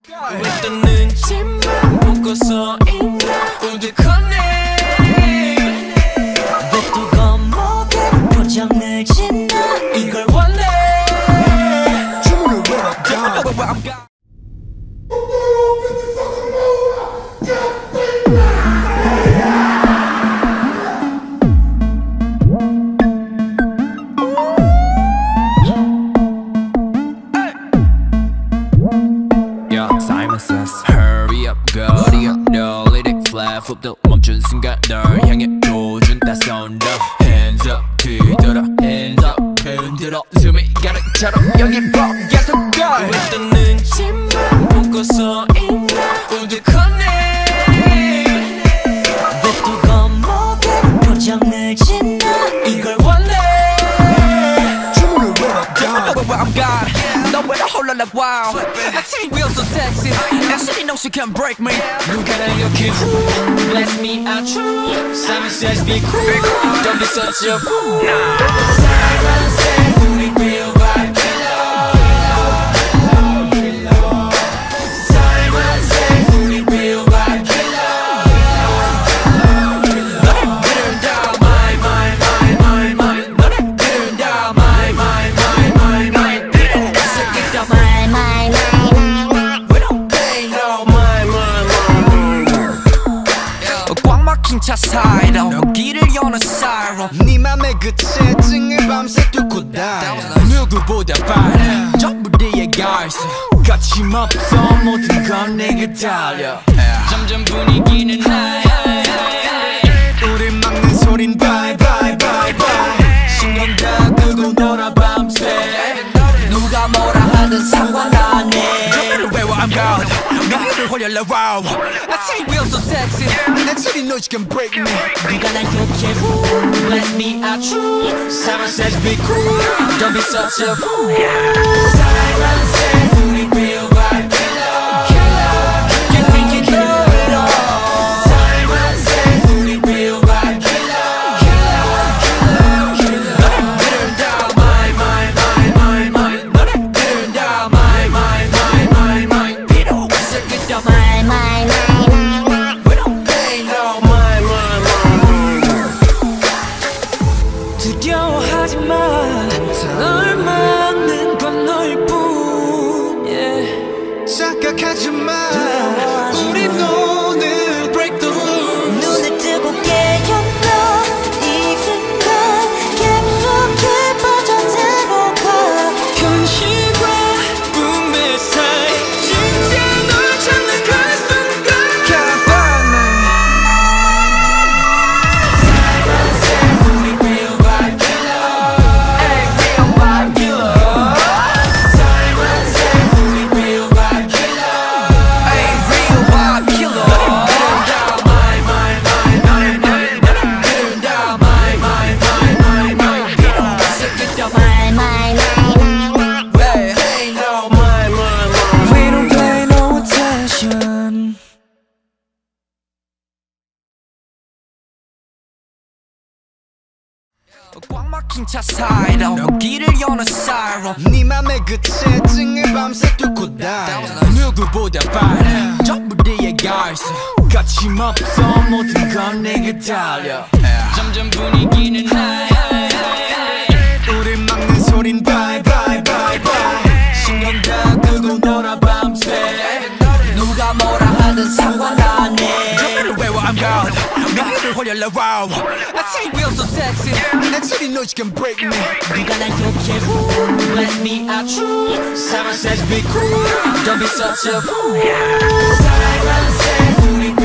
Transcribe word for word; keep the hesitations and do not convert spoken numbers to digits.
왜 또 눈치만 보고서 있나 우두커네 왜 또 겁먹게 표정 늦지나 이걸 원해 주문을 왜 안 가 Hurry up, go, hurry up, no, let it fly. 훅도 멈춘 순간 널 향해 도준 따스운 너 Hands up, 뒤돌아, hands up, 흔들어 숨이 가득처럼 여기 벅에서 go 왜 또 눈치만 보고서 있나 우두커네 왜 또 겁먹게 표정 늦지나 이걸 원해 주문을 왜 안 가 I'm God 너왜 홀라 like wow I see real so sexy And she knows she can break me 누가 날 이렇게 Bless me out true Simon says be cool Don't be such a fool Simon says 우리 real vibe killer Simon says 우리 real vibe killer 너를 그린다 my my my my my 너를 그린다 my my my my my My, my, my, my, my. We don't pay no my, my, my, my. 꽉 막힌 차 사이로 여기를 여는 사이로 네 맘의 그 채증을 밤새 뚫고 다 누구보다 빠른 전부 네가 있어 거침없어 모든 건 내게 달려 점점 분위기는 high 우릴 막는 소린 bye bye bye bye 신경 다 끄고 놀아 밤새 누가 뭐라 하든 상관 안 해 그대로 외워 I'm God 너를 홀려라 wow I say real so sexy 난 소리 know you can break me 누가 날 욕해 Bless me out true Simon says be cool Don't be such a fool Simon says 우리 real vibe killer You think you know it all Simon says 우리 real vibe killer My, my, my, my, my. We don't pay no my, my, my, my. 두려워하지 마. 널 막는 건 너일뿐. Yeah. 착각하지 마. 우린 오늘 break the rules. 눈을 뜨고 깨어나 이 순간 깊숙이 빠져들어가. 현실과 꿈의 사이 진짜 널 찾는 꽉 막힌 차 사이로 여기를 여는 사이로 네 맘의 그 채증을 밤새 뚫고 다 누구보다 빠른 전부 네가 있어 거침없어 모든 건 내게 달려 점점 분위기는 high 우릴 막는 소린 bye bye bye bye 신경 다 끄고 놀아 밤새 누가 뭐라 하든 상관 안 해 그대로 외워 I'm God 너를 홀려라 wow I say real so sexy 난 소리 know you can break me 누가 날 욕해 Bless me out true Simon says be cool Don't be such a fool Simon says 우리